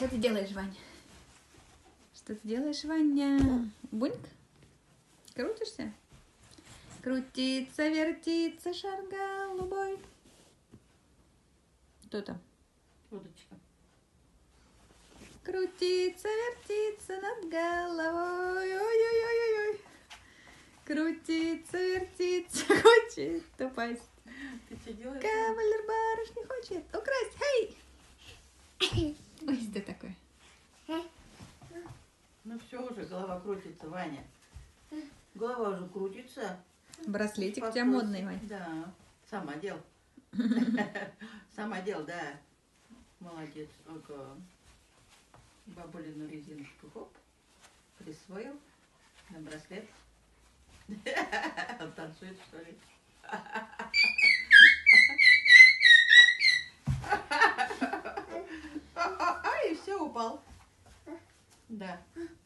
Что ты делаешь, Ваня? Что ты делаешь, Ваня? Буньк? Крутишься? Крутится, вертится шар голубой. Кто там? Удочка. Крутится, вертится над головой. Ой-ой-ой-ой. Крутится, вертится, хочет упасть. Ты что делаешь? Кавалер барышни хочет украсть. Хей! Ой, что такое? Ну все уже, голова крутится, Ваня. Голова уже крутится. Браслетик у тебя Успокойся. модный, Вань. Да, сам одел. Сам одел, да. Молодец. Ага. Бабулину резиночку, хоп, присвоил на браслет. Он танцует, что ли? И все, упал. Да.